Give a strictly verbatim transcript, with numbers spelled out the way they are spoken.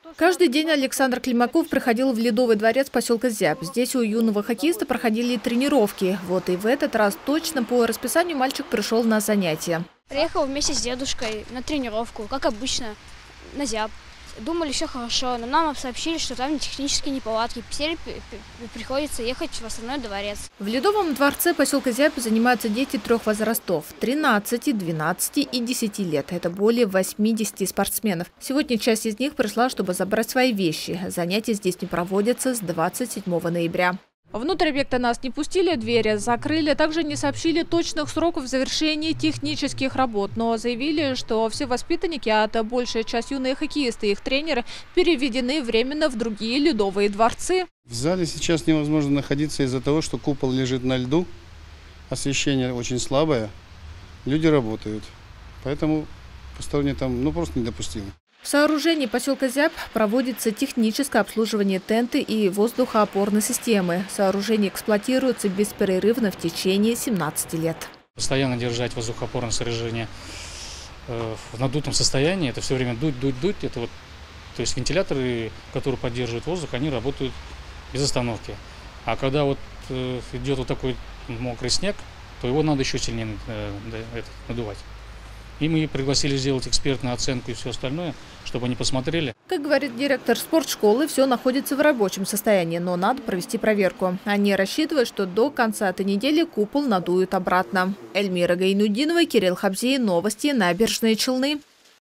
Каждый день Александр Климаков приходил в Ледовый дворец поселка Зяб. Здесь у юного хоккеиста проходили тренировки. Вот и в этот раз точно по расписанию мальчик пришел на занятия. Приехал вместе с дедушкой на тренировку, как обычно, на Зяб. Думали, все хорошо, но нам сообщили, что там технические неполадки. Теперь приходится ехать в основной дворец. В Ледовом дворце поселка Зяб занимаются дети трех возрастов – тринадцати, двенадцати и десяти лет. Это более восьмидесяти спортсменов. Сегодня часть из них пришла, чтобы забрать свои вещи. Занятия здесь не проводятся с двадцать седьмого ноября. Внутрь объекта нас не пустили, двери закрыли. Также не сообщили точных сроков завершения технических работ. Но заявили, что все воспитанники, а это большая часть юные хоккеисты и их тренеры, переведены временно в другие ледовые дворцы. В зале сейчас невозможно находиться из-за того, что купол лежит на льду. Освещение очень слабое. Люди работают. Поэтому посторонние там ну, просто недопустимо. В сооружении поселка Зяб проводится техническое обслуживание тенты и воздухоопорной системы. Сооружение эксплуатируется беспрерывно в течение семнадцати лет. Постоянно держать воздухоопорное сооружение в надутом состоянии, это все время дуть, дуть, дуть. Это вот, то есть вентиляторы, которые поддерживают воздух, они работают без остановки. А когда вот идет вот такой мокрый снег, то его надо еще сильнее надувать. И мы пригласили сделать экспертную оценку и все остальное, чтобы они посмотрели. Как говорит директор спортшколы, все находится в рабочем состоянии, но надо провести проверку. Они рассчитывают, что до конца этой недели купол надуют обратно. Эльмира Гайнудинова, Кирилл Хабзей. Новости. Набережные Челны.